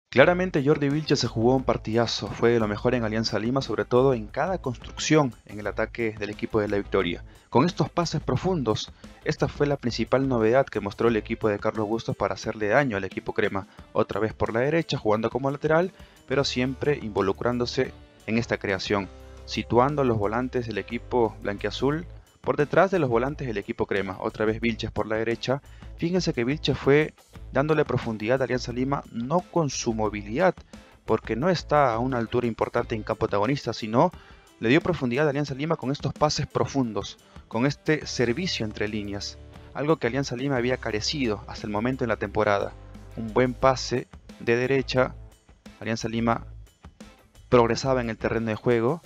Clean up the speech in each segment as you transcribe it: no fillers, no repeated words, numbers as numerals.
Claramente Jordi Vilches se jugó un partidazo, fue de lo mejor en Alianza Lima, sobre todo en cada construcción en el ataque del equipo de la victoria. Con estos pases profundos, esta fue la principal novedad que mostró el equipo de Carlos Bustos para hacerle daño al equipo crema, otra vez por la derecha, jugando como lateral, pero siempre involucrándose en esta creación, situando a los volantes del equipo blanquiazul por detrás de los volantes del equipo crema, otra vez Vilches por la derecha. Fíjense que Vilches fue dándole profundidad a Alianza Lima, no con su movilidad, porque no está a una altura importante en campo antagonista, sino le dio profundidad a Alianza Lima con estos pases profundos, con este servicio entre líneas, algo que Alianza Lima había carecido hasta el momento en la temporada. Un buen pase de derecha, Alianza Lima progresaba en el terreno de juego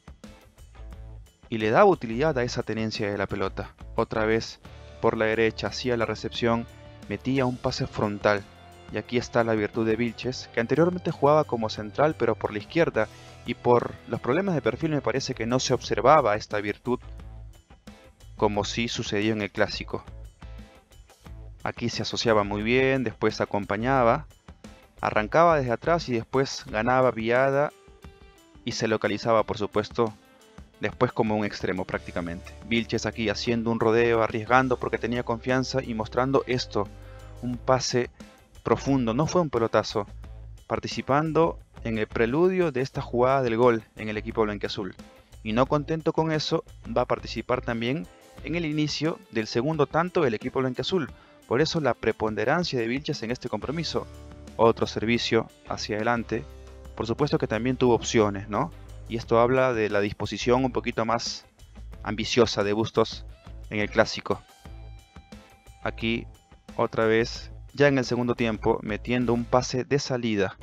y le daba utilidad a esa tenencia de la pelota. Otra vez por la derecha hacía la recepción, metía un pase frontal. Y aquí está la virtud de Vilches, que anteriormente jugaba como central pero por la izquierda, y por los problemas de perfil me parece que no se observaba esta virtud como sí sucedió en el clásico. Aquí se asociaba muy bien, después acompañaba, arrancaba desde atrás y después ganaba viada y se localizaba por supuesto después como un extremo prácticamente. Vilches aquí haciendo un rodeo, arriesgando porque tenía confianza y mostrando esto, un pase profundo, no fue un pelotazo, participando en el preludio de esta jugada del gol en el equipo blanquiazul. Y no contento con eso, va a participar también en el inicio del segundo tanto del equipo blanquiazul. Por eso la preponderancia de Vilches en este compromiso. Otro servicio hacia adelante. Por supuesto que también tuvo opciones, ¿no? Y esto habla de la disposición un poquito más ambiciosa de Bustos en el clásico. Aquí otra vez, ya en el segundo tiempo, metiendo un pase de salida.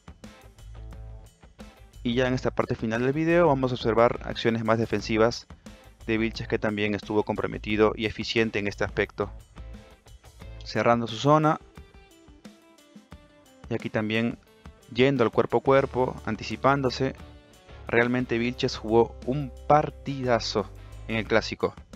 Y ya en esta parte final del video vamos a observar acciones más defensivas de Vilches, que también estuvo comprometido y eficiente en este aspecto. Cerrando su zona. Y aquí también yendo al cuerpo a cuerpo, anticipándose. Realmente Vilches jugó un partidazo en el clásico.